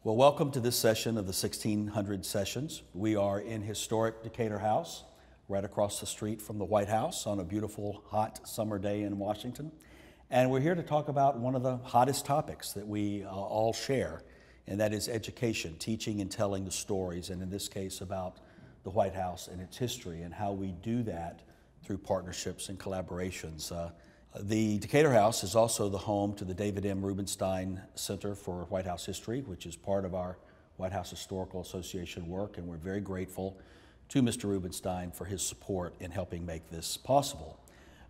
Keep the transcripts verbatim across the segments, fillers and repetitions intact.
Well, welcome to this session of the sixteen hundred sessions. We are in historic Decatur House, right across the street from the White House on a beautiful, hot summer day in Washington. And we're here to talk about one of the hottest topics that we uh, all share, and that is education, teaching and telling the stories, and in this case about the White House and its history and how we do that through partnerships and collaborations. Uh, The Decatur House is also the home to the David M. Rubenstein Center for White House History, which is part of our White House Historical Association work, and we're very grateful to Mister Rubenstein for his support in helping make this possible.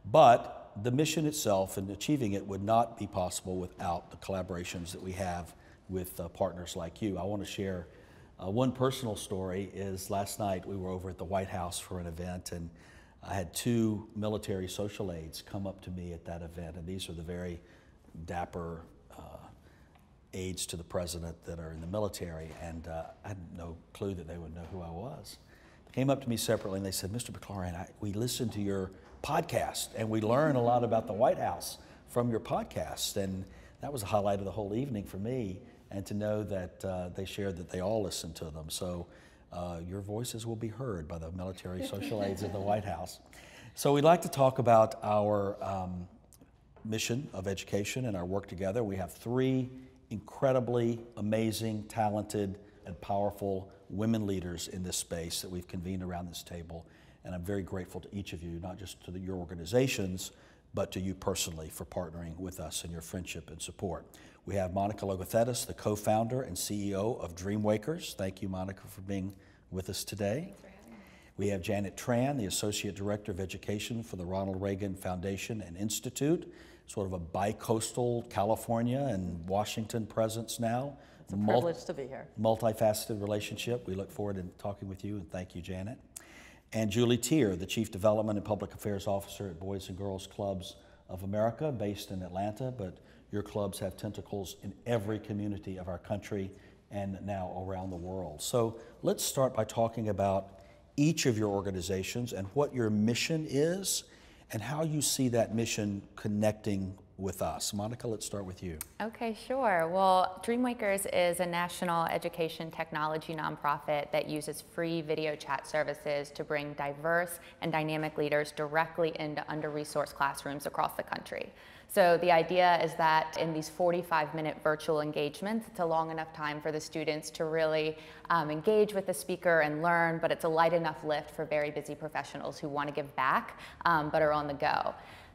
But the mission itself and achieving it would not be possible without the collaborations that we have with uh, partners like you. I want to share uh, one personal story. Is last night we were over at the White House for an event, and I had two military social aides come up to me at that event, and these are the very dapper uh, aides to the president that are in the military, and uh, I had no clue that they would know who I was. They came up to me separately and they said, "Mister McLaurin, I, we listen to your podcast and we learn a lot about the White House from your podcast," and that was a highlight of the whole evening for me, and to know that uh, they shared that they all listened to them. So. Uh, your voices will be heard by the military social aides at the White House. So we'd like to talk about our um, mission of education and our work together. We have three incredibly amazing, talented, and powerful women leaders in this space that we've convened around this table. And I'm very grateful to each of you, not just to the, your organizations, but to you personally for partnering with us and your friendship and support. We have Monica Logothetis, the co-founder and C E O of DreamWakers. Thank you, Monica, for being with us today. Thanks for having me. We have Janet Tran, the Associate Director of Education for the Ronald Reagan Foundation and Institute, sort of a bi-coastal California and Washington presence now. It's a privilege to be here. Multifaceted relationship. We look forward to talking with you, and thank you, Janet. And Julie Teer, the Chief Development and Public Affairs Officer at Boys and Girls Clubs of America, based in Atlanta, but your clubs have tentacles in every community of our country and now around the world. So let's start by talking about each of your organizations and what your mission is and how you see that mission connecting with us. Monica, let's start with you. Okay, sure. Well, DreamWakers is a national education technology nonprofit that uses free video chat services to bring diverse and dynamic leaders directly into under-resourced classrooms across the country. So the idea is that in these forty-five minute virtual engagements, it's a long enough time for the students to really um, engage with the speaker and learn, but it's a light enough lift for very busy professionals who want to give back, um, but are on the go.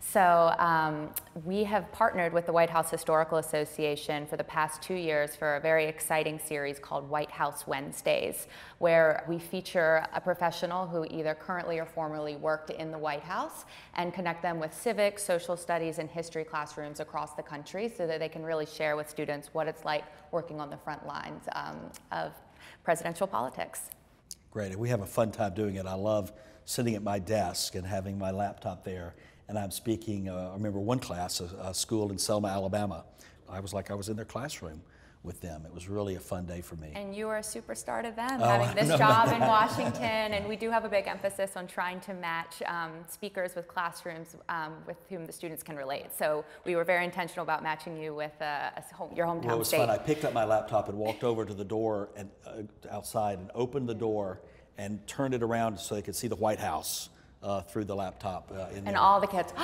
So um, we have partnered with the White House Historical Association for the past two years for a very exciting series called White House Wednesdays, where we feature a professional who either currently or formerly worked in the White House and connect them with civics, social studies, and history classrooms across the country so that they can really share with students what it's like working on the front lines um, of presidential politics. Great, and we have a fun time doing it. I love sitting at my desk and having my laptop there. And I'm speaking, uh, I remember one class, a, a school in Selma, Alabama. I was like I was in their classroom with them. It was really a fun day for me. And you were a superstar to them, oh, having this no, job no. in Washington. And we do have a big emphasis on trying to match um, speakers with classrooms um, with whom the students can relate. So we were very intentional about matching you with uh, a home, your hometown well, it was state. fun. I picked up my laptop and walked over to the door and uh, outside and opened the door and turned it around so they could see the White House. Uh, through the laptop. Uh, in and there. all the kids,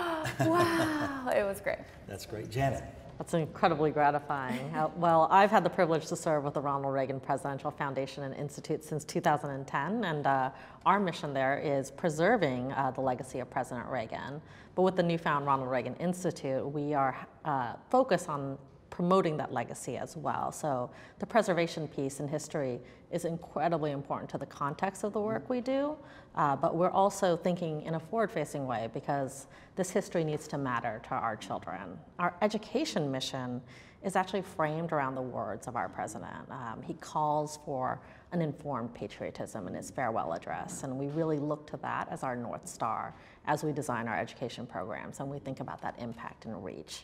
wow, it was great. That's great. Janet. That's incredibly gratifying. uh, well, I've had the privilege to serve with the Ronald Reagan Presidential Foundation and Institute since two thousand ten, and uh, our mission there is preserving uh, the legacy of President Reagan. But with the newfound Ronald Reagan Institute, we are uh, focused on promoting that legacy as well. So the preservation piece in history is incredibly important to the context of the work we do, uh, but we're also thinking in a forward-facing way because this history needs to matter to our children. Our education mission is actually framed around the words of our president. Um, he calls for an informed patriotism in his farewell address, and we really look to that as our North Star as we design our education programs and we think about that impact and reach.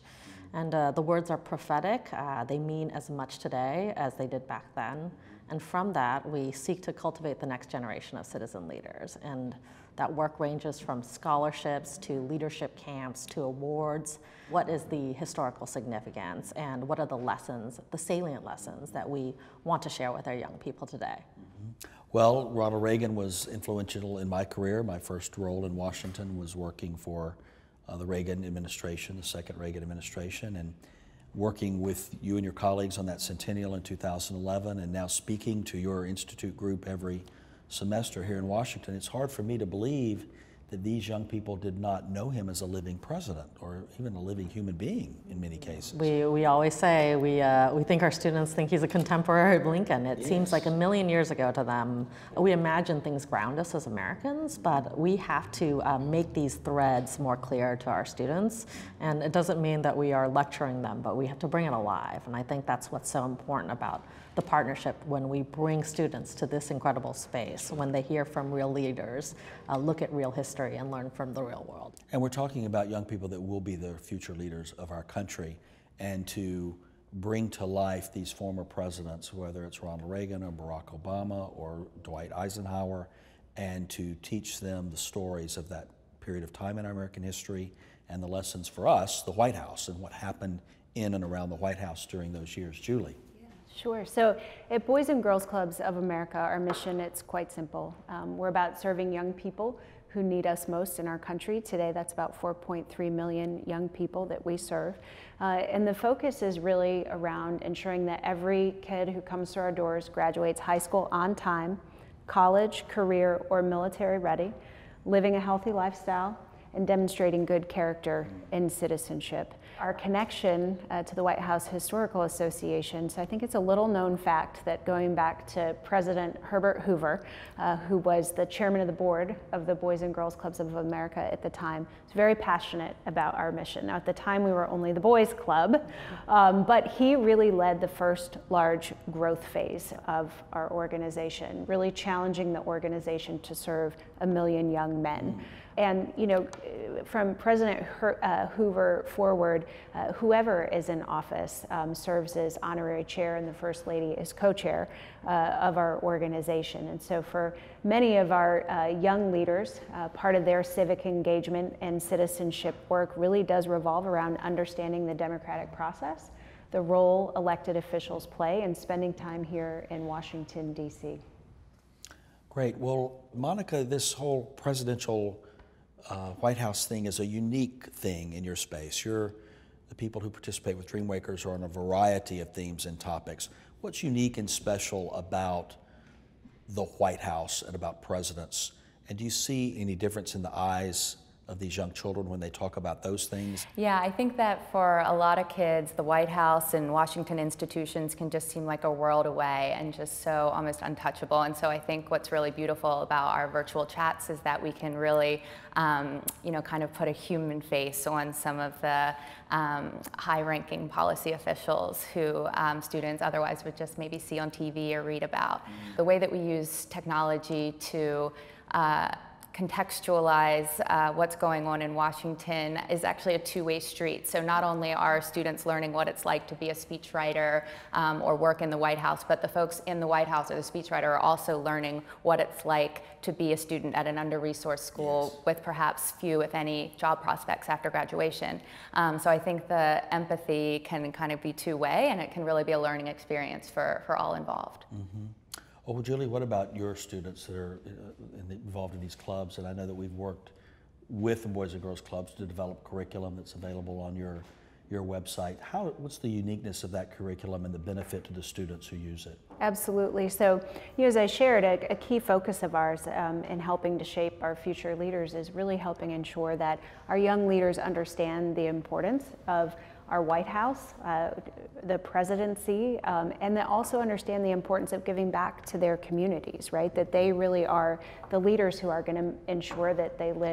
And uh, the words are prophetic. Uh, they mean as much today as they did back then. And from that, we seek to cultivate the next generation of citizen leaders. And that work ranges from scholarships to leadership camps to awards. What is the historical significance and what are the lessons, the salient lessons that we want to share with our young people today? Mm-hmm. Well, Ronald Reagan was influential in my career. My first role in Washington was working for uh, the Reagan administration, the second Reagan administration, and working with you and your colleagues on that centennial in two thousand eleven, and now speaking to your institute group every semester here in Washington. It's hard for me to believe that these young people did not know him as a living president or even a living human being in many cases. We, we always say we, uh, we think our students think he's a contemporary of Lincoln. It yes. seems like a million years ago to them. We imagine things ground us as Americans, but we have to uh, make these threads more clear to our students. And it doesn't mean that we are lecturing them, but we have to bring it alive. And I think that's what's so important about the partnership when we bring students to this incredible space, when they hear from real leaders, uh, look at real history and learn from the real world. And we're talking about young people that will be the future leaders of our country, and to bring to life these former presidents, whether it's Ronald Reagan or Barack Obama or Dwight Eisenhower, and to teach them the stories of that period of time in our American history and the lessons for us, the White House, and what happened in and around the White House during those years. Julie. Sure. So at Boys and Girls Clubs of America, our mission, it's quite simple. Um, we're about serving young people who need us most in our country. Today, that's about four point three million young people that we serve. Uh, and the focus is really around ensuring that every kid who comes to our doors graduates high school on time, college, career, or military ready, living a healthy lifestyle, and demonstrating good character and citizenship. Our connection uh, to the White House Historical Association, so I think it's a little known fact that going back to President Herbert Hoover, uh, who was the chairman of the board of the Boys and Girls Clubs of America at the time, was very passionate about our mission. Now at the time we were only the boys club, um, but he really led the first large growth phase of our organization, really challenging the organization to serve a million young men. And you know, from President Her uh, Hoover forward, uh, whoever is in office um, serves as honorary chair and the First Lady is co-chair uh, of our organization. And so for many of our uh, young leaders, uh, part of their civic engagement and citizenship work really does revolve around understanding the democratic process, the role elected officials play, and spending time here in Washington, D C. Great. Well, Monica, this whole presidential Uh, White House thing is a unique thing in your space. You're, the people who participate with DreamWakers are on a variety of themes and topics. What's unique and special about the White House and about presidents? And do you see any difference in the eyes of these young children when they talk about those things? Yeah, I think that for a lot of kids, the White House and Washington institutions can just seem like a world away and just so almost untouchable. And so I think what's really beautiful about our virtual chats is that we can really, um, you know, kind of put a human face on some of the um, high-ranking policy officials who um, students otherwise would just maybe see on T V or read about. Mm. The way that we use technology to uh, contextualize uh, what's going on in Washington is actually a two-way street. So not only are students learning what it's like to be a speechwriter um, or work in the White House, but the folks in the White House or the speechwriter are also learning what it's like to be a student at an under-resourced school yes. with perhaps few, if any, job prospects after graduation. Um, so I think the empathy can kind of be two-way, and it can really be a learning experience for, for all involved. Mm-hmm. Well, Julie, what about your students that are involved in these clubs? And I know that we've worked with the Boys and Girls Clubs to develop curriculum that's available on your, your website. How, what's the uniqueness of that curriculum and the benefit to the students who use it? Absolutely. So, you know, as I shared, a, a key focus of ours um, in helping to shape our future leaders is really helping ensure that our young leaders understand the importance of our White House, uh, the presidency, um, and they also understand the importance of giving back to their communities, right? That they really are the leaders who are going to ensure that they live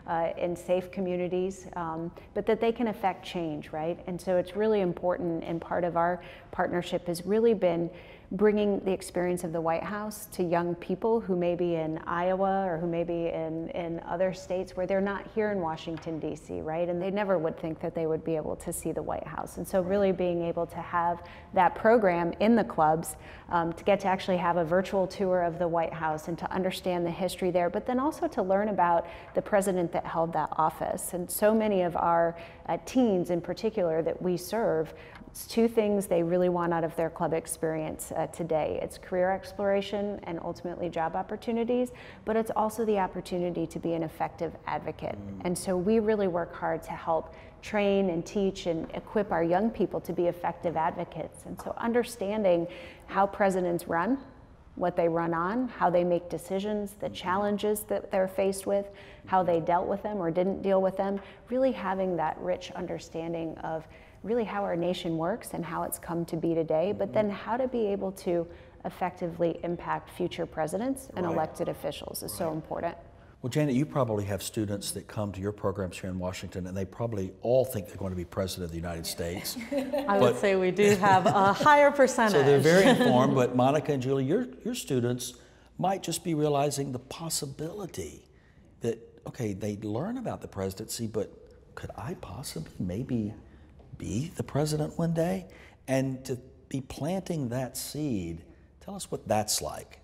uh, in safe communities, um, but that they can affect change, right? And so it's really important, and part of our partnership has really been bringing the experience of the White House to young people who may be in Iowa or who may be in, in other states where they're not here in Washington, D C, right? And they never would think that they would be able to see the White House. And so really being able to have that program in the clubs, um, to get to actually have a virtual tour of the White House and to understand the history there, but then also to learn about the president that held that office. And so many of our uh, teens in particular that we serve, it's two things they really want out of their club experience uh, today. It's career exploration and ultimately job opportunities, but it's also the opportunity to be an effective advocate. Mm. And so we really work hard to help train and teach and equip our young people to be effective advocates. And so understanding how presidents run, what they run on, how they make decisions, the challenges that they're faced with, how they dealt with them or didn't deal with them, really having that rich understanding of really how our nation works and how it's come to be today, but then how to be able to effectively impact future presidents and right. elected officials is right. so important. Well, Janet, you probably have students that come to your programs here in Washington, and they probably all think they're going to be president of the United States. I would say we do have a higher percentage. So they're very informed, but Monica and Julie, your, your students might just be realizing the possibility that, okay, they learn about the presidency, but could I possibly maybe be the president one day? And to be planting that seed, tell us what that's like.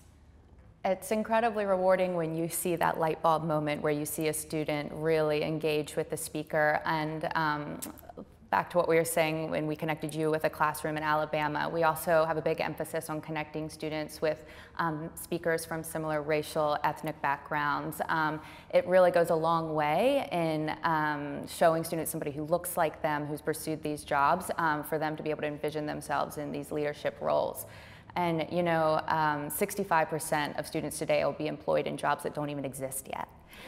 It's incredibly rewarding when you see that light bulb moment where you see a student really engage with the speaker. And um, back to what we were saying when we connected you with a classroom in Alabama, we also have a big emphasis on connecting students with um, speakers from similar racial, ethnic backgrounds. Um, it really goes a long way in um, showing students somebody who looks like them, who's pursued these jobs, um, for them to be able to envision themselves in these leadership roles. And you know, um, sixty-five percent of students today will be employed in jobs that don't even exist yet.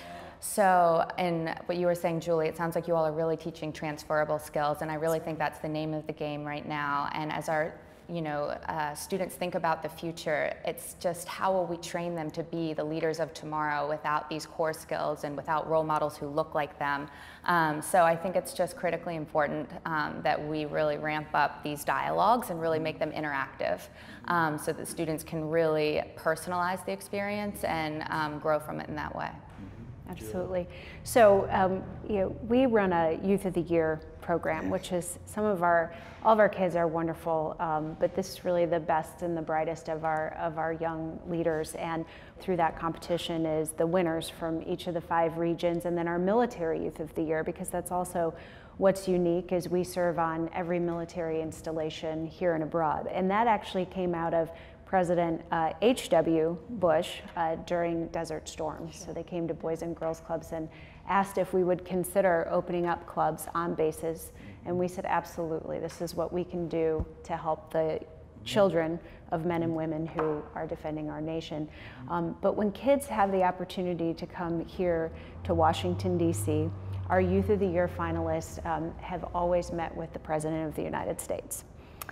So, and what you were saying, Julie, it sounds like you all are really teaching transferable skills, and I really think that's the name of the game right now. And as our, you know, uh, students think about the future, it's just how will we train them to be the leaders of tomorrow without these core skills and without role models who look like them. Um, so I think it's just critically important um, that we really ramp up these dialogues and really make them interactive, um, so that students can really personalize the experience and um, grow from it in that way. Absolutely. So, um, you know, we run a Youth of the Year program, which is some of our, all of our kids are wonderful, um, but this is really the best and the brightest of our of our young leaders. And through that competition is the winners from each of the five regions, and then our Military Youth of the Year, because that's also what's unique is we serve on every military installation here and abroad. And that actually came out of President uh, H W Bush uh, during Desert Storm. So they came to Boys and Girls Clubs and asked if we would consider opening up clubs on bases. And we said, absolutely, this is what we can do to help the children of men and women who are defending our nation. Um, but when kids have the opportunity to come here to Washington, D C, our Youth of the Year finalists um, have always met with the President of the United States.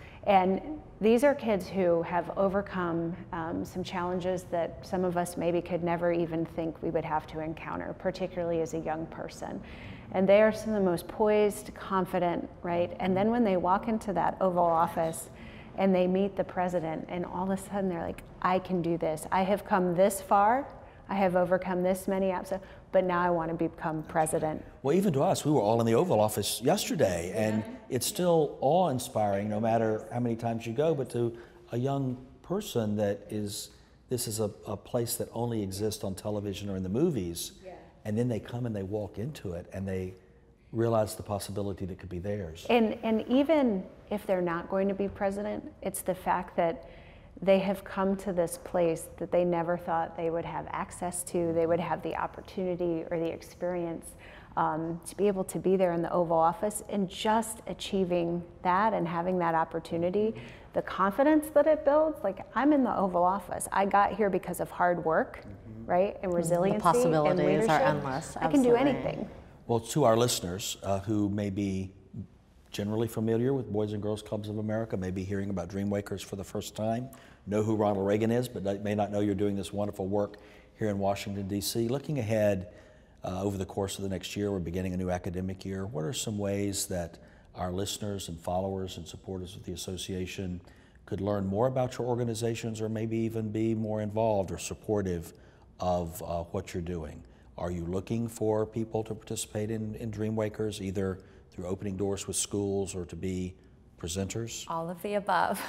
And these are kids who have overcome um, some challenges that some of us maybe could never even think we would have to encounter, particularly as a young person. And they are some of the most poised, confident, right? And then when they walk into that Oval Office and they meet the president, and all of a sudden they're like, I can do this. I have come this far. I have overcome this many obstacles, but now I want to become president. Well, even to us, we were all in the Oval Office yesterday, and it's still awe-inspiring no matter how many times you go, but to a young person that is, this is a, a place that only exists on television or in the movies, yeah. And then they come and they walk into it and they realize the possibility that could be theirs. And, and even if they're not going to be president, it's the fact that they have come to this place that they never thought they would have access to, they would have the opportunity or the experience um, to be able to be there in the Oval Office, and just achieving that and having that opportunity, the confidence that it builds. Like, I'm in the Oval Office. I got here because of hard work, mm-hmm. right, and resiliency. The possibilities and leadership. are endless. I can do anything. Well, to our listeners uh, who may be generally familiar with Boys and Girls Clubs of America, may be hearing about DreamWakers for the first time, know who Ronald Reagan is, but may not know you're doing this wonderful work here in Washington, D C. Looking ahead, uh, over the course of the next year. We're beginning a new academic year. What are some ways that our listeners and followers and supporters of the association could learn more about your organizations, or maybe even be more involved or supportive of uh, what you're doing? Are you looking for people to participate in, in DreamWakers, either through opening doors with schools or to be presenters? All of the above.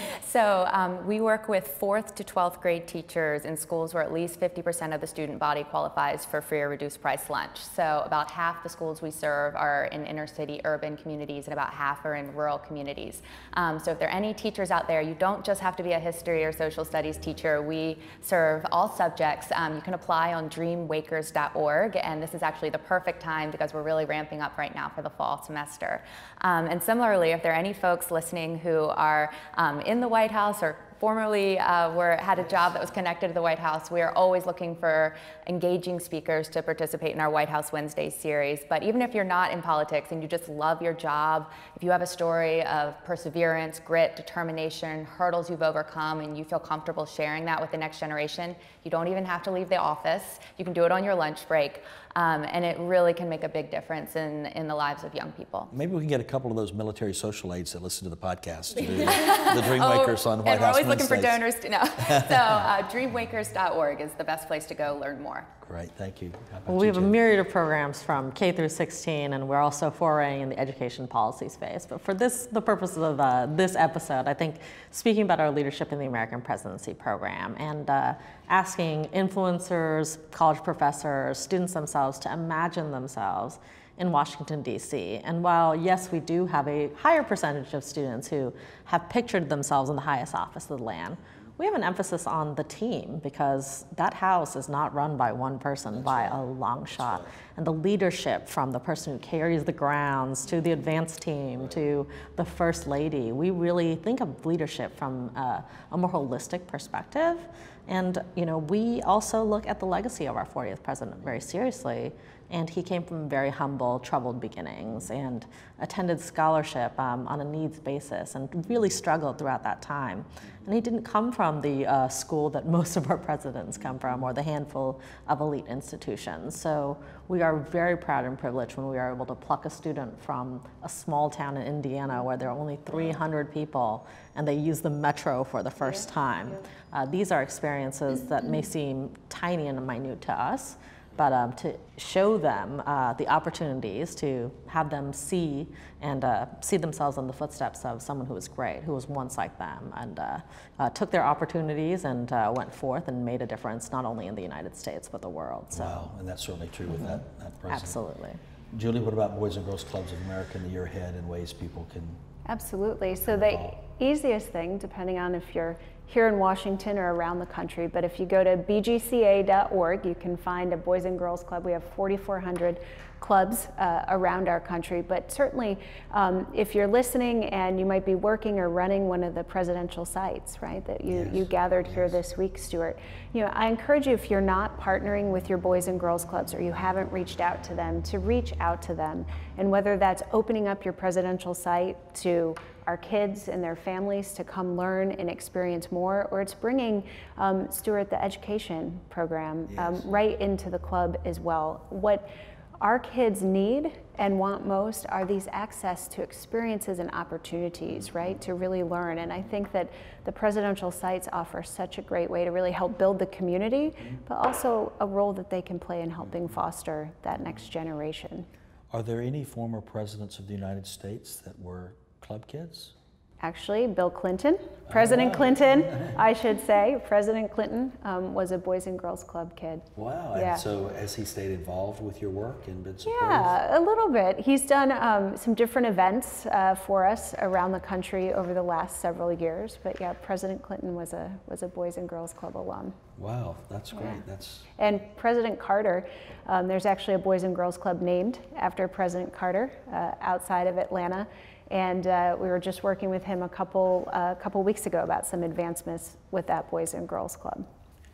So um, we work with fourth to twelfth grade teachers in schools where at least fifty percent of the student body qualifies for free or reduced price lunch. So about half the schools we serve are in inner city urban communities, and about half are in rural communities. Um, so if there are any teachers out there, you don't just have to be a history or social studies teacher. We serve all subjects. Um, you can apply on dream wakers dot org, and this is actually the perfect time because we're really ramping up right now for the fall semester. Um, and similarly, if there are any folks listening who are um, in the White House or formerly uh, were, had a job that was connected to the White House, we are always looking for engaging speakers to participate in our White House Wednesdays series. But even if you're not in politics and you just love your job, if you have a story of perseverance, grit, determination, hurdles you've overcome, and you feel comfortable sharing that with the next generation, you don't even have to leave the office. You can do it on your lunch break. Um, and it really can make a big difference in, in the lives of young people. Maybe we can get a couple of those military social aides that listen to the podcast to do the, the DreamWakers oh, on White House Wednesdays. And we're always looking for donors to know. So uh, dream wakers dot org is the best place to go learn more. Great, thank you. Well, we you, have Jen? a myriad of programs from K through sixteen, and we're also foraying in the education policy space. But for this, the purposes of uh, this episode, I think speaking about our leadership in the American Presidency Program and uh, asking influencers, college professors, students themselves to imagine themselves in Washington, D C. And while, yes, we do have a higher percentage of students who have pictured themselves in the highest office of the land, we have an emphasis on the team, because that house is not run by one person That's by right. a long shot. Right. And the leadership, from the person who carries the grounds to the advanced team right. to the first lady, we really think of leadership from uh, a more holistic perspective. And you know, we also look at the legacy of our fortieth president very seriously. And he came from very humble, troubled beginnings and attended scholarship um, on a needs basis and really struggled throughout that time. And he didn't come from the uh, school that most of our presidents come from, or the handful of elite institutions. So we are very proud and privileged when we are able to pluck a student from a small town in Indiana where there are only three hundred people and they use the metro for the first time. Uh, these are experiences that may seem tiny and minute to us, but um, to show them uh, the opportunities, to have them see and uh, see themselves in the footsteps of someone who was great, who was once like them, and uh, uh, took their opportunities and uh, went forth and made a difference, not only in the United States, but the world. So. Wow, and that's certainly true with mm-hmm. that, that president. Absolutely. Julie, what about Boys and Girls Clubs of America in the year ahead, and ways people can Absolutely. So the easiest thing, depending on if you're here in Washington or around the country, but if you go to b g c a dot org, you can find a Boys and Girls Club. We have forty-four hundred clubs uh, around our country, but certainly um, if you're listening and you might be working or running one of the presidential sites, right, that you, yes. you gathered yes. here this week, Stewart, you know, I encourage you, if you're not partnering with your Boys and Girls Clubs or you haven't reached out to them, to reach out to them. And whether that's opening up your presidential site to our kids and their families to come learn and experience more, or it's bringing, um, Stewart, the education program yes. um, right into the club as well. What our kids need and want most are these access to experiences and opportunities, right, to really learn. And I think that the presidential sites offer such a great way to really help build the community, but also a role that they can play in helping foster that next generation. Are there any former presidents of the United States that were club kids? Actually, Bill Clinton, President oh, wow. Clinton, I should say, President Clinton um, was a Boys and Girls Club kid. Wow, yeah. And so has he stayed involved with your work and been supportive? Yeah, a little bit. He's done um, some different events uh, for us around the country over the last several years, but yeah, President Clinton was a, was a Boys and Girls Club alum. Wow, that's great. Yeah. That's And President Carter, um, there's actually a Boys and Girls Club named after President Carter uh, outside of Atlanta. And uh, we were just working with him a couple uh, couple weeks ago about some advancements with that Boys and Girls Club.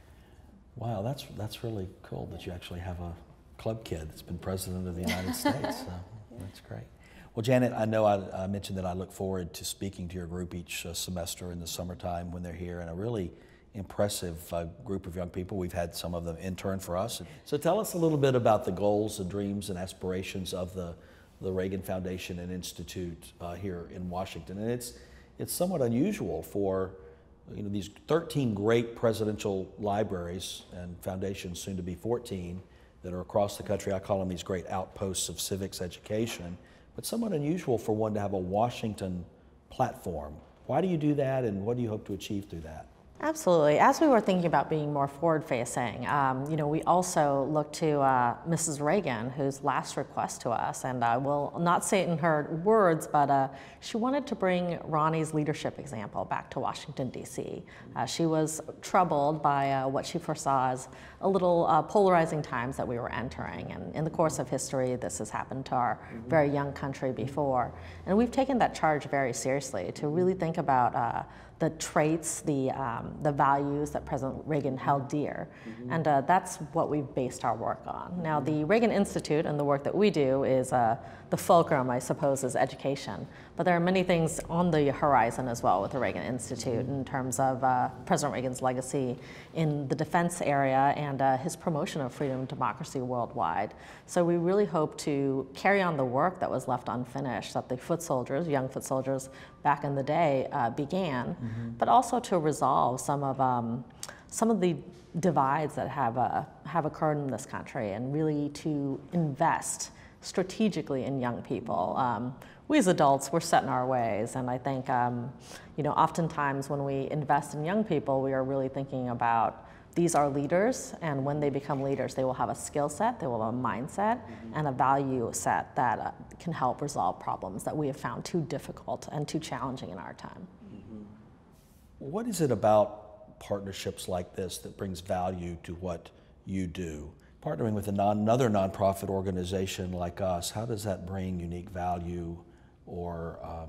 Wow, that's that's really cool that you actually have a club kid that's been president of the United States. So that's great. Well, Janet, I know I, I mentioned that I look forward to speaking to your group each uh, semester in the summertime when they're here, and I really impressive uh, group of young people. We've had some of them intern for us. So tell us a little bit about the goals and dreams and aspirations of the, the Reagan Foundation and Institute uh, here in Washington. And it's, it's somewhat unusual for you know, these thirteen great presidential libraries and foundations, soon to be fourteen, that are across the country. I call them these great outposts of civics education, but somewhat unusual for one to have a Washington platform. Why do you do that, and what do you hope to achieve through that? Absolutely. As we were thinking about being more forward-facing, um, you know, we also looked to uh, Missus Reagan, whose last request to us, and I will not say it in her words, but uh, she wanted to bring Ronnie's leadership example back to Washington, D C. Uh, she was troubled by uh, what she foresaw as a little uh, polarizing times that we were entering, and in the course of history, this has happened to our very young country before. And we've taken that charge very seriously to really think about uh, the traits, the, um, the values that President Reagan held dear. Mm-hmm. And uh, that's what we've based our work on. Now, the Reagan Institute and the work that we do is uh, the fulcrum, I suppose, is education. But there are many things on the horizon as well with the Reagan Institute in terms of uh, President Reagan's legacy in the defense area and uh, his promotion of freedom and democracy worldwide. So we really hope to carry on the work that was left unfinished, that the foot soldiers, young foot soldiers back in the day uh, began, mm-hmm. but also to resolve some of um, some of the divides that have uh, have occurred in this country, and really to invest strategically in young people. Um, we as adults, we're set in our ways, and I think um, you know, oftentimes when we invest in young people, we are really thinking about these are leaders, and when they become leaders, they will have a skill set, they will have a mindset, mm-hmm. and a value set that uh, can help resolve problems that we have found too difficult and too challenging in our time. Mm-hmm. What is it about partnerships like this that brings value to what you do? Partnering with a non, another nonprofit organization like us, how does that bring unique value or um,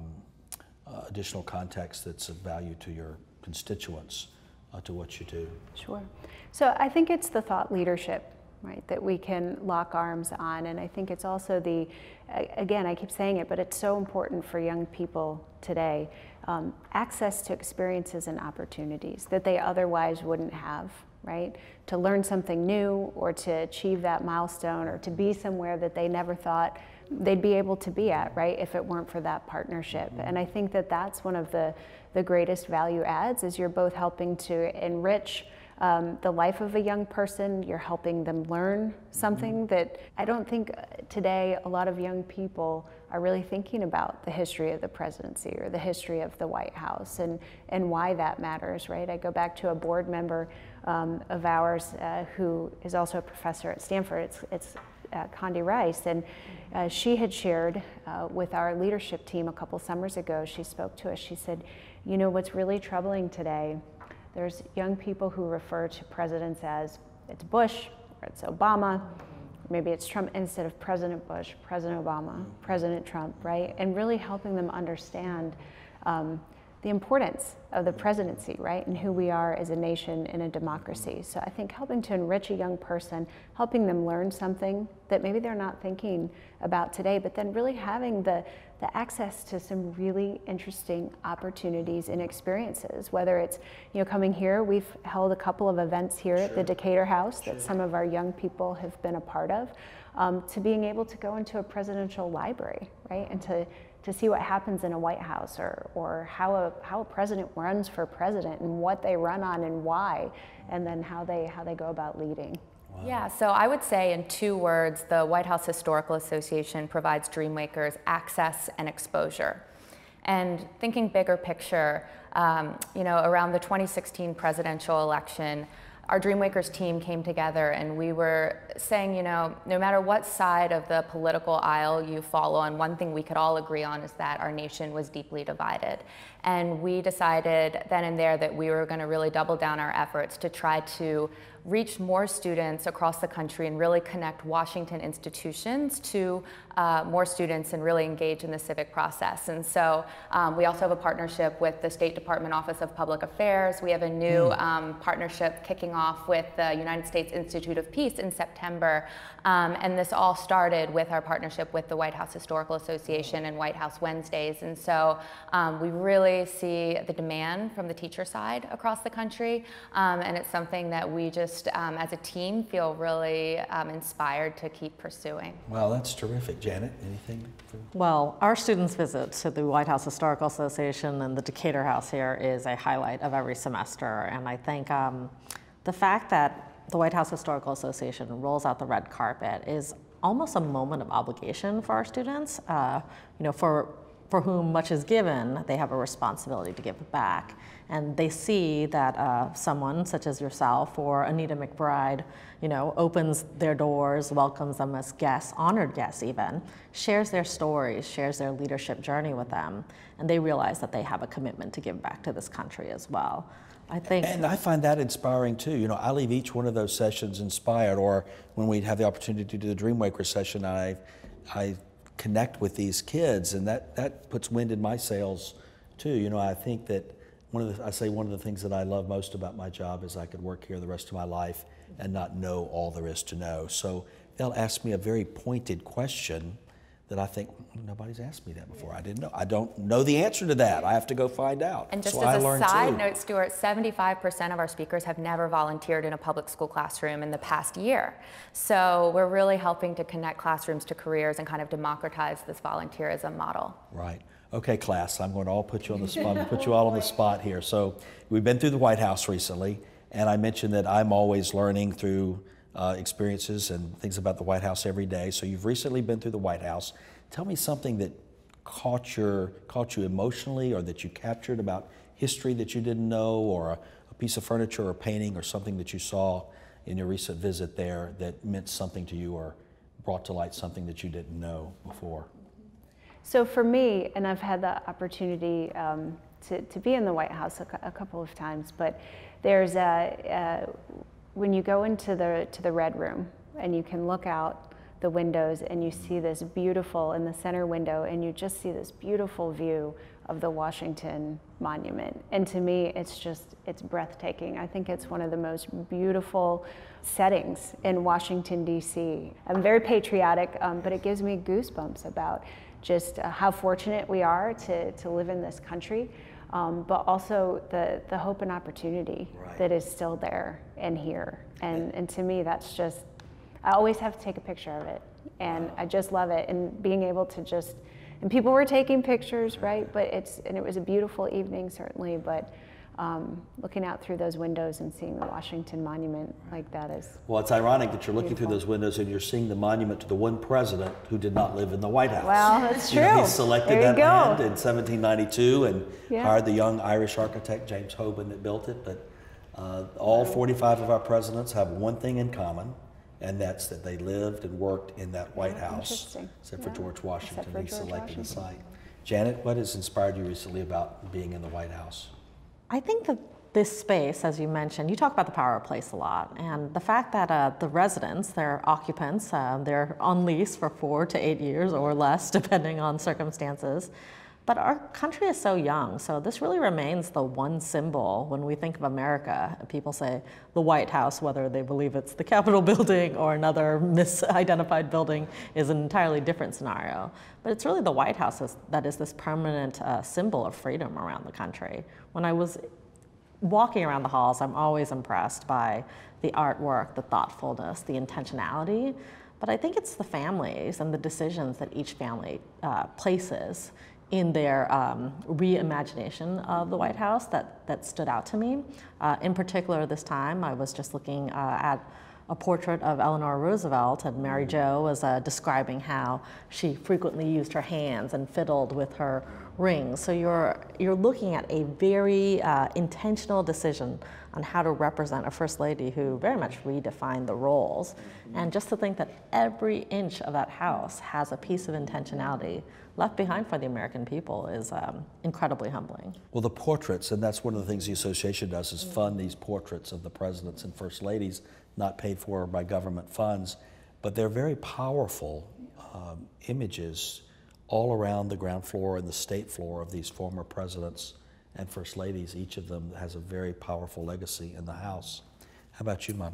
uh, additional context that's of value to your constituents? Uh, to what you do? Sure. So I think it's the thought leadership, right, that we can lock arms on. And I think it's also the, again, I keep saying it, but it's so important for young people today, um, access to experiences and opportunities that they otherwise wouldn't have, right? To learn something new, or to achieve that milestone, or to be somewhere that they never thought they'd be able to be at, right, if it weren't for that partnership. Mm-hmm. And I think that that's one of the, the greatest value adds, is you're both helping to enrich um, the life of a young person, you're helping them learn something mm-hmm. that I don't think today a lot of young people are really thinking about, the history of the presidency or the history of the White House, and, and why that matters, right? I go back to a board member um, of ours uh, who is also a professor at Stanford. It's, it's uh, Condi Rice, and uh, she had shared uh, with our leadership team a couple summers ago. She spoke to us, she said, you know, what's really troubling today, there's young people who refer to presidents as it's Bush or it's Obama, maybe it's Trump, instead of President Bush, President Obama, President Trump, right? And really helping them understand um, the importance of the presidency, right? And who we are as a nation in a democracy. So I think helping to enrich a young person, helping them learn something that maybe they're not thinking about today, but then really having the, the access to some really interesting opportunities and experiences, whether it's, you know, coming here, we've held a couple of events here sure. at the Decatur House sure. that some of our young people have been a part of, um, to being able to go into a presidential library, right? And to to see what happens in a White House, or, or how, a, how a president runs for president, and what they run on and why, and then how they, how they go about leading. Wow. Yeah, so I would say in two words, the White House Historical Association provides DreamWakers access and exposure. And thinking bigger picture, um, you know, around the twenty sixteen presidential election, our DreamWakers team came together and we were saying, you know, no matter what side of the political aisle you fall on, one thing we could all agree on is that our nation was deeply divided. And we decided then and there that we were going to really double down our efforts to try to reach more students across the country and really connect Washington institutions to uh, more students and really engage in the civic process. And so um, we also have a partnership with the State Department Office of Public Affairs. We have a new mm. um, partnership kicking off with the United States Institute of Peace in September. Um, and this all started with our partnership with the White House Historical Association and White House Wednesdays. And so um, we really really see the demand from the teacher side across the country, um, and it's something that we just, um, as a team, feel really um, inspired to keep pursuing. Well, that's terrific. Janet, anything? For... Well, our students' visit to the White House Historical Association and the Decatur House here is a highlight of every semester, and I think um, the fact that the White House Historical Association rolls out the red carpet is almost a moment of obligation for our students. Uh, you know, for for whom much is given, they have a responsibility to give back. And they see that uh, someone such as yourself or Anita McBride, you know, opens their doors, welcomes them as guests, honored guests even, shares their stories, shares their leadership journey with them, and they realize that they have a commitment to give back to this country as well. I think, and I find that inspiring too. You know, I leave each one of those sessions inspired, or when we have the opportunity to do the DreamWakers session, I, I connect with these kids, and that, that puts wind in my sails too. You know, I think that one of the, I say one of the things that I love most about my job is I could work here the rest of my life and not know all there is to know. So they'll ask me a very pointed question that I think, nobody's asked me that before. I didn't know. I don't know the answer to that. I have to go find out. And just so as I a side too. note, Stewart, seventy-five percent of our speakers have never volunteered in a public school classroom in the past year. So we're really helping to connect classrooms to careers and kind of democratize this volunteerism model. Right. Okay, class, I'm going to all put you on the spot, put you all on the spot here. So we've been through the White House recently, and I mentioned that I'm always learning through uh, experiences and things about the White House every day. So you've recently been through the White House. Tell me something that caught your caught you emotionally, or that you captured about history that you didn't know, or a, a piece of furniture or painting or something that you saw in your recent visit there that meant something to you or brought to light something that you didn't know before. So for me, and I've had the opportunity um, to, to be in the White House a, a couple of times, but there's a, a when you go into the to the Red Room and you can look out the windows and you see this beautiful, in the center window, and you just see this beautiful view of the Washington Monument. And to me, it's just, it's breathtaking. I think it's one of the most beautiful settings in Washington, D C. I'm very patriotic, um, but it gives me goosebumps about just uh, how fortunate we are to, to live in this country, um, but also the, the hope and opportunity right. that is still there and here. And, and to me, that's just, I always have to take a picture of it, and I just love it, and being able to just, and people were taking pictures, right? But it's, and it was a beautiful evening, certainly, but um, looking out through those windows and seeing the Washington Monument like that is Well, it's ironic that you're looking beautiful. through those windows and you're seeing the monument to the one president who did not live in the White House. Well, that's you true. Know, he selected there that you land go. in seventeen ninety-two and yeah. hired the young Irish architect James Hoban that built it, but uh, all forty-five of our presidents have one thing in common, and that's that they lived and worked in that White Yeah, House, except for yeah. George Washington. for He George selected Washington. the site. Janet, what has inspired you recently about being in the White House? I think that this space, as you mentioned, you talk about the power of place a lot, and the fact that uh, the residents, their occupants, uh, they're on lease for four to eight years or less, depending on circumstances. But our country is so young, so this really remains the one symbol when we think of America. People say the White House, whether they believe it's the Capitol building or another misidentified building, is an entirely different scenario. But it's really the White House is, that is this permanent uh, symbol of freedom around the country. When I was walking around the halls, I'm always impressed by the artwork, the thoughtfulness, the intentionality. But I think it's the families and the decisions that each family uh, places in their um, reimagination of the White House that, that stood out to me. Uh, in particular, this time, I was just looking uh, at a portrait of Eleanor Roosevelt, and Mary Jo was uh, describing how she frequently used her hands and fiddled with her rings. So you're, you're looking at a very uh, intentional decision on how to represent a First Lady who very much redefined the roles. And just to think that every inch of that house has a piece of intentionality left behind for the American people is um, incredibly humbling. Well, the portraits, and that's one of the things the association does, is fund these portraits of the presidents and first ladies, not paid for by government funds, but they're very powerful um, images all around the ground floor and the state floor of these former presidents and first ladies. Each of them has a very powerful legacy in the House. How about you, Monica?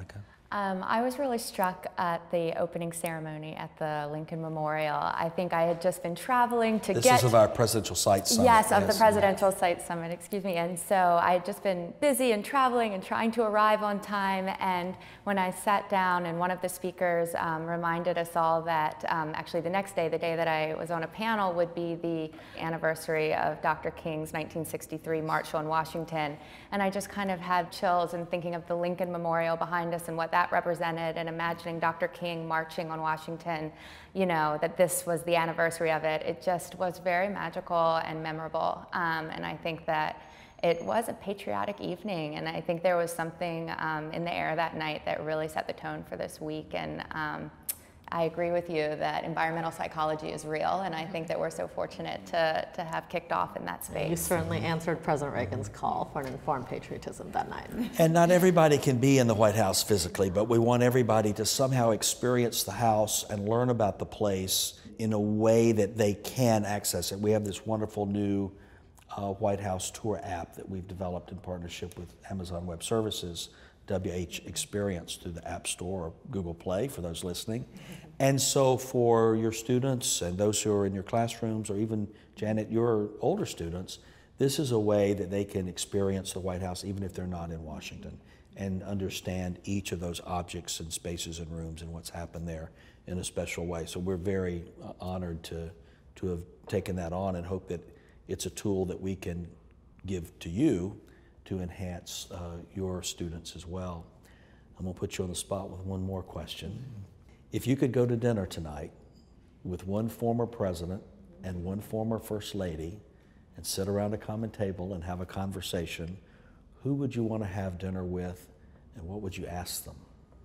Um, I was really struck at the opening ceremony at the Lincoln Memorial. I think I had just been traveling to this get... This is of our Presidential Site Summit. Yes, of yes. the Presidential Site Summit, excuse me. And so I had just been busy and traveling and trying to arrive on time. And when I sat down, and one of the speakers um, reminded us all that um, actually the next day, the day that I was on a panel, would be the anniversary of Doctor King's nineteen sixty-three March on Washington. And I just kind of had chills in thinking of the Lincoln Memorial behind us and what that represented, and imagining Doctor King marching on Washington, you know, that this was the anniversary of it. It just was very magical and memorable. Um, and I think that it was a patriotic evening, and I think there was something um, in the air that night that really set the tone for this week. And um, I agree with you that environmental psychology is real, and I think that we're so fortunate to, to have kicked off in that space. You certainly answered President Reagan's call for an informed patriotism that night. And not everybody can be in the White House physically, but we want everybody to somehow experience the house and learn about the place in a way that they can access it. We have this wonderful new uh, White House tour app that we've developed in partnership with Amazon Web Services, W H Experience, through the App Store or Google Play for those listening. And so for your students and those who are in your classrooms, or even, Janet, your older students, this is a way that they can experience the White House even if they're not in Washington, and understand each of those objects and spaces and rooms and what's happened there in a special way. So we're very uh, honored to, to have taken that on, and hope that it's a tool that we can give to you to enhance uh, your students as well. I'm gonna put you on the spot with one more question. If you could go to dinner tonight with one former president and one former first lady and sit around a common table and have a conversation, who would you want to have dinner with, and what would you ask them?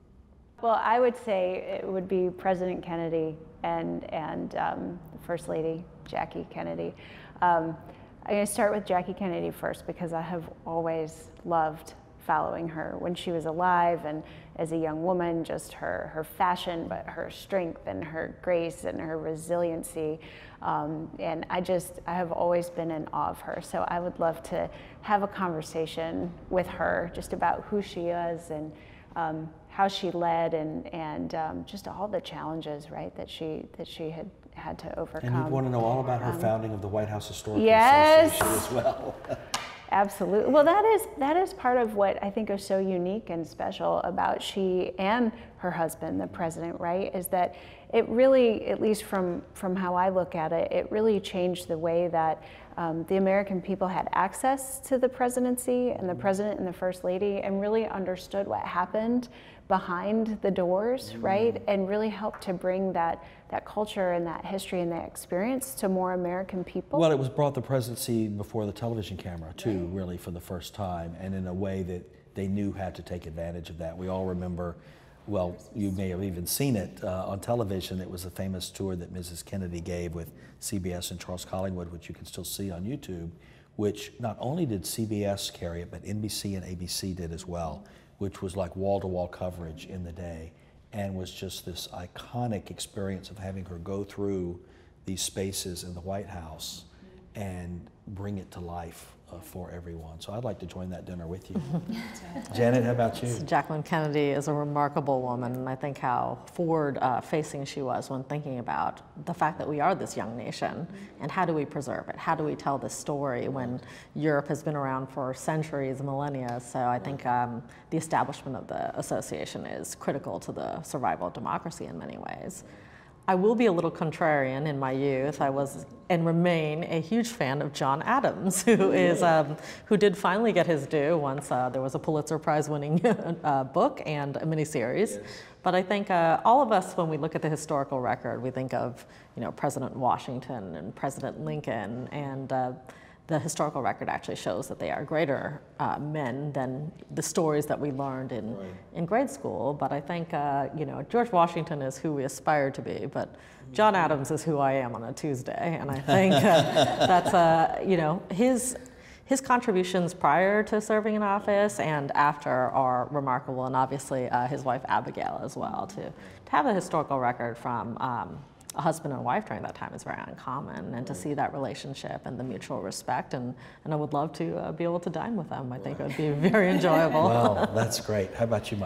Well, I would say it would be President Kennedy and, and um, First Lady Jackie Kennedy. Um, I'm going to start with Jackie Kennedy first, because I have always loved following her when she was alive, and as a young woman, just her, her fashion, but her strength and her grace and her resiliency. Um, and I just, I have always been in awe of her. So I would love to have a conversation with her just about who she is, and um, how she led, and, and um, just all the challenges, right, that she, that she had had to overcome. And you'd want to know all about her um, founding of the White House Historical yes. Association as well. Absolutely. Well, that is that is part of what I think is so unique and special about she and her husband, the president, right? Is that it really, at least from from how I look at it, it really changed the way that um, the American people had access to the presidency and the president and the first lady, and really understood what happened behind the doors, right? And really helped to bring that that culture and that history and that experience to more American people. Well, it was brought the presidency before the television camera too, right. Really for the first time, and in a way that they knew how to take advantage of that. We all remember, well, you may have even seen it uh, on television. It was a famous tour that Missus Kennedy gave with C B S and Charles Collingwood, which you can still see on YouTube, which not only did C B S carry it, but N B C and A B C did as well, which was like wall-to-wall coverage in the day, and was just this iconic experience of having her go through these spaces in the White House and bring it to life uh, for everyone. So I'd like to join that dinner with you. Janet, how about you? So Jacqueline Kennedy is a remarkable woman, and I think how forward-facing uh, she was when thinking about the fact that we are this young nation, and how do we preserve it? How do we tell this story when Europe has been around for centuries, millennia? So I think um, the establishment of the association is critical to the survival of democracy in many ways. I will be a little contrarian. In my youth, I was and remain a huge fan of John Adams, who is um, who did finally get his due once uh, there was a Pulitzer Prize-winning uh, book and a miniseries. Yes. But I think uh, all of us, when we look at the historical record, we think of you know President Washington and President Lincoln, and uh, the historical record actually shows that they are greater uh, men than the stories that we learned in, right. in grade school. But I think, uh, you know, George Washington is who we aspire to be, but John Adams is who I am on a Tuesday. And I think uh, that's, uh, you know, his, his contributions prior to serving in office and after are remarkable, and obviously uh, his wife Abigail as well. To, to have a historical record from um, a husband and wife during that time is very uncommon, and to see that relationship and the mutual respect, and, and I would love to uh, be able to dine with them. I think it would be very enjoyable. Well, that's great. How about you, Monica?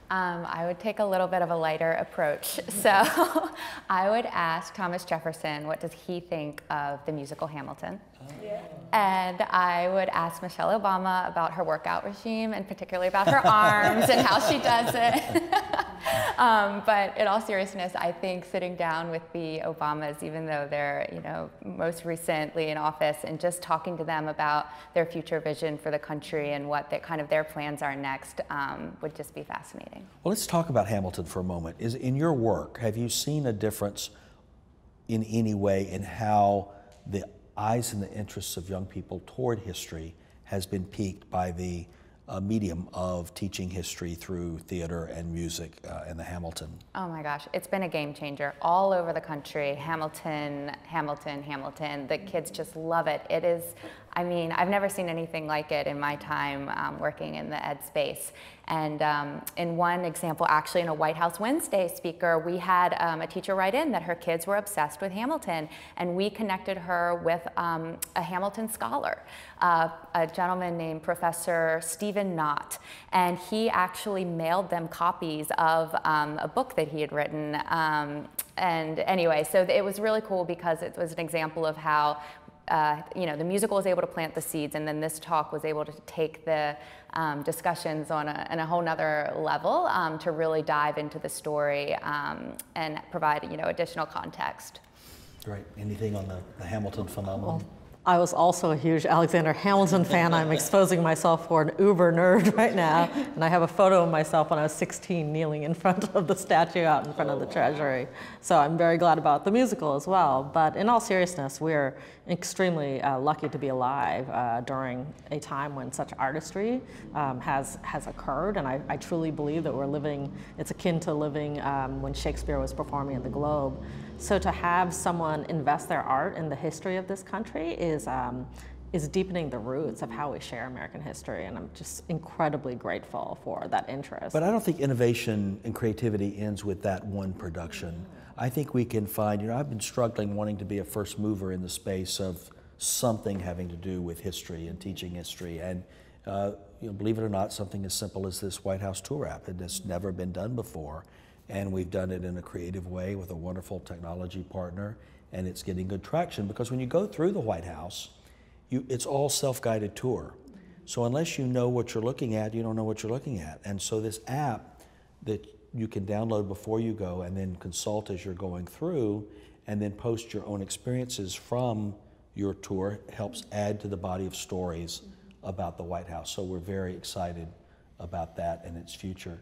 Um, I would take a little bit of a lighter approach. So I would ask Thomas Jefferson, what does he think of the musical Hamilton? Yeah. And I would ask Michelle Obama about her workout regime, and particularly about her arms and how she does it. um, but in all seriousness, I think sitting down with the Obamas, even though they're, you know, most recently in office, and just talking to them about their future vision for the country and what the, kind of their plans are next um, would just be fascinating. Well, let's talk about Hamilton for a moment. Is in your work, have you seen a difference in any way in how the eyes and the interests of young people toward history has been piqued by the uh, medium of teaching history through theater and music uh, in the Hamilton? Oh my gosh, it's been a game changer all over the country. Hamilton, Hamilton, Hamilton. The kids just love it. It is, I mean, I've never seen anything like it in my time um, working in the ed space. And um, in one example, actually in a White House Wednesday speaker, we had um, a teacher write in that her kids were obsessed with Hamilton, and we connected her with um, a Hamilton scholar, uh, a gentleman named Professor Stephen Knott, and he actually mailed them copies of um, a book that he had written. Um, and anyway, so it was really cool because it was an example of how Uh, you know, the musical was able to plant the seeds, and then this talk was able to take the um, discussions on a, on a whole nother level um, to really dive into the story um, and provide, you know, additional context. Great. Anything on the, the Hamilton phenomenon? Well, I was also a huge Alexander Hamilton fan. I'm exposing myself for an uber nerd right now, and I have a photo of myself when I was sixteen kneeling in front of the statue out in front of the Treasury. So I'm very glad about the musical as well. But in all seriousness, we're extremely uh, lucky to be alive uh, during a time when such artistry um, has, has occurred, and I, I truly believe that we're living, it's akin to living um, when Shakespeare was performing at the Globe. So to have someone invest their art in the history of this country is, um, is deepening the roots of how we share American history, and I'm just incredibly grateful for that interest. But I don't think innovation and creativity ends with that one production. I think we can find, you know, I've been struggling wanting to be a first mover in the space of something having to do with history and teaching history. And uh, you know, believe it or not, something as simple as this White House tour app. It has never been done before. And we've done it in a creative way with a wonderful technology partner, and it's getting good traction because when you go through the White House, you, it's all self-guided tour. So unless you know what you're looking at, you don't know what you're looking at. And so this app that you can download before you go and then consult as you're going through and then post your own experiences from your tour helps add to the body of stories about the White House. So we're very excited about that and its future.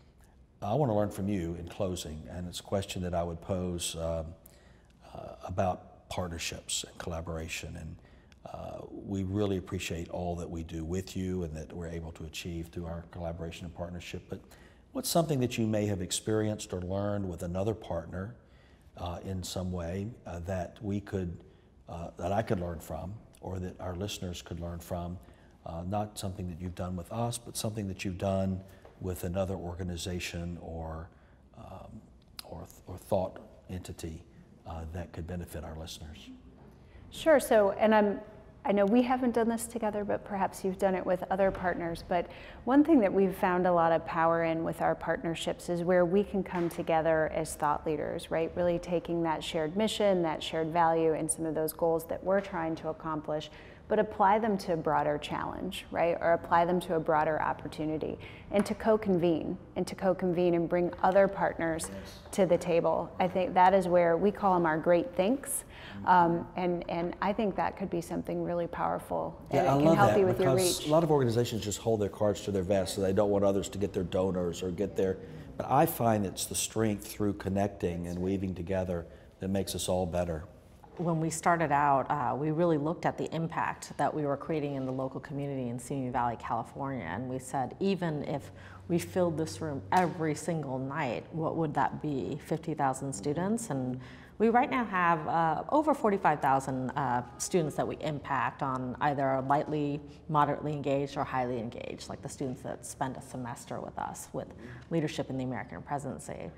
I want to learn from you in closing, and it's a question that I would pose uh, uh, about partnerships and collaboration. And uh, we really appreciate all that we do with you and that we're able to achieve through our collaboration and partnership. But what's something that you may have experienced or learned with another partner uh, in some way uh, that we could, uh, that I could learn from, or that our listeners could learn from? Uh, not something that you've done with us, but something that you've done with another organization or, um, or, or thought entity uh, that could benefit our listeners. Sure, so, and I'm, I know we haven't done this together, but perhaps you've done it with other partners. But one thing that we've found a lot of power in with our partnerships is where we can come together as thought leaders, right? Really taking that shared mission, that shared value, and some of those goals that we're trying to accomplish, but apply them to a broader challenge, right? Or apply them to a broader opportunity, and to co-convene, and to co-convene and bring other partners yes. to the table. I think that is where we call them our great thinks. Um, and, and I think that could be something really powerful, and yeah, it I can love help that you with your because reach. A lot of organizations just hold their cards to their vest, so they don't want others to get their donors or get their, but I find it's the strength through connecting and weaving together that makes us all better. When we started out, uh, we really looked at the impact that we were creating in the local community in Simi Valley, California, and we said, even if we filled this room every single night, what would that be? fifty thousand students, and we right now have uh, over forty-five thousand uh, students that we impact on either lightly, moderately engaged, or highly engaged, like the students that spend a semester with us with leadership in the American presidency.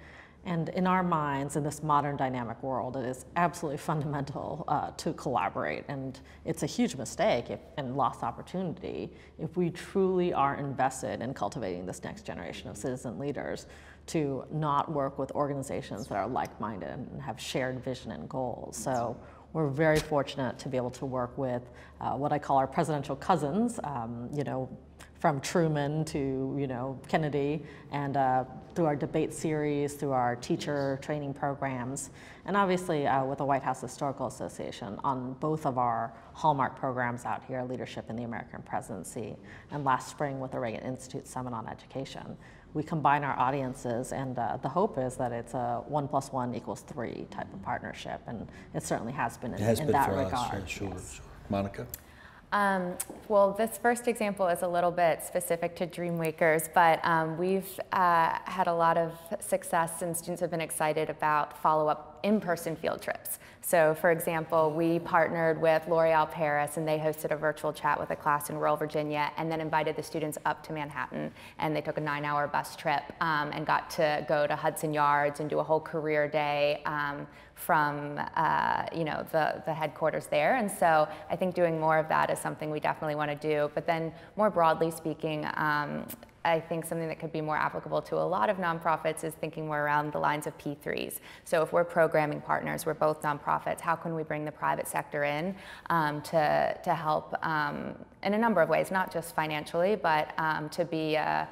And in our minds, in this modern dynamic world, it is absolutely fundamental uh, to collaborate. And it's a huge mistake if, and lost opportunity if we truly are invested in cultivating this next generation of citizen leaders to not work with organizations that are like-minded and have shared vision and goals. So we're very fortunate to be able to work with uh, what I call our presidential cousins, um, you know, from Truman to, you know, Kennedy, and uh, through our debate series, through our teacher training programs, and obviously uh, with the White House Historical Association on both of our hallmark programs out here, Leadership in the American Presidency, and last spring with the Reagan Institute Summit on Education. We combine our audiences, and uh, the hope is that it's a one plus one equals three type of partnership, and it certainly has been in, it has in been that for regard. Us, yeah, sure, Yes. sure. Monica? Um, well, this first example is a little bit specific to DreamWakers, but um, we've uh, had a lot of success, and students have been excited about follow-up in-person field trips. So, for example, we partnered with L'Oreal Paris, and they hosted a virtual chat with a class in rural Virginia, and then invited the students up to Manhattan, and they took a nine-hour bus trip um, and got to go to Hudson Yards and do a whole career day um, from uh, you know the, the headquarters there. And so I think doing more of that is something we definitely want to do. But then more broadly speaking, um, I think something that could be more applicable to a lot of nonprofits is thinking more around the lines of P threes. So if we're programming partners, we're both nonprofits, how can we bring the private sector in um, to, to help um, in a number of ways, not just financially, but um, to be a,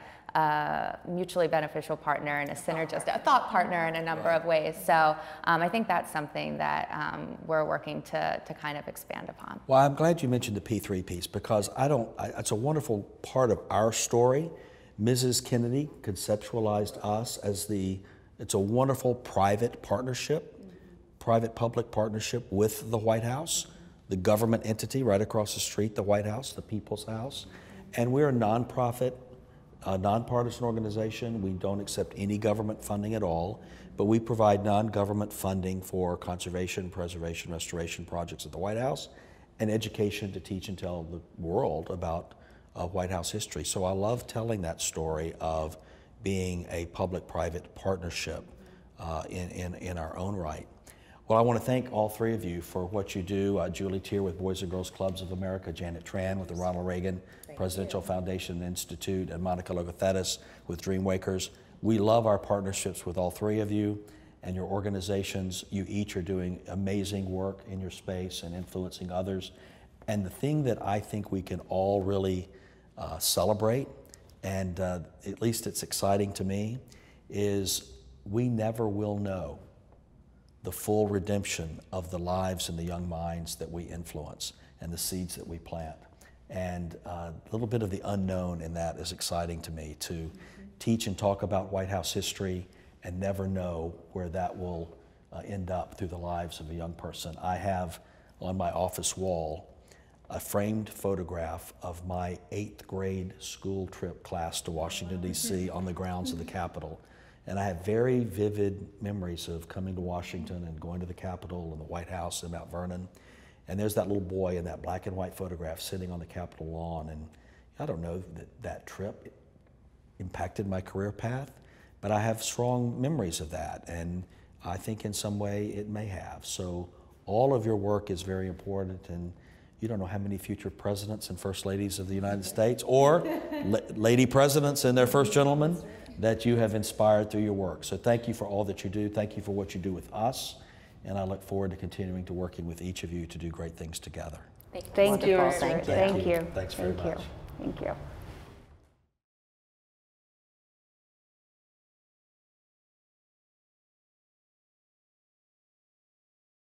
a mutually beneficial partner and a synergist, a thought partner in a number of ways. So um, I think that's something that um, we're working to, to kind of expand upon. Well, I'm glad you mentioned the P three piece, because I don't, I, it's a wonderful part of our story. Missus Kennedy conceptualized us as the, it's a wonderful private partnership, mm-hmm. private-public partnership with the White House, the government entity right across the street, the White House, the People's House. And we're a nonprofit, a nonpartisan organization. We don't accept any government funding at all, but we provide non-government funding for conservation, preservation, restoration projects at the White House, and education to teach and tell the world about Uh, White House history. So I love telling that story of being a public-private partnership uh, in, in, in our own right. Well, I want to thank all three of you for what you do. Uh, Julie Teer with Boys and Girls Clubs of America, Janet Tran with the Ronald Reagan thank Presidential you. Foundation and Institute, and Monica Logothetis with DreamWakers. We love our partnerships with all three of you and your organizations. You each are doing amazing work in your space and influencing others. And the thing that I think we can all really Uh, celebrate, and uh, at least it's exciting to me, is we never will know the full redemption of the lives and the young minds that we influence and the seeds that we plant. And uh, a little bit of the unknown in that is exciting to me, to mm-hmm. teach and talk about White House history and never know where that will uh, end up through the lives of a young person. I have on my office wall a framed photograph of my eighth grade school trip class to Washington, D C on the grounds of the Capitol. And I have very vivid memories of coming to Washington and going to the Capitol and the White House in Mount Vernon. And there's that little boy in that black and white photograph sitting on the Capitol lawn. And I don't know that that trip impacted my career path, but I have strong memories of that. And I think in some way it may have. So all of your work is very important, and you don't know how many future presidents and first ladies of the United States, or la lady presidents and their first gentlemen, that you have inspired through your work. So thank you for all that you do. Thank you for what you do with us. And I look forward to continuing to working with each of you to do great things together. Thank you. Thank you. Thank you. Thanks very Thank you. much. Thank you.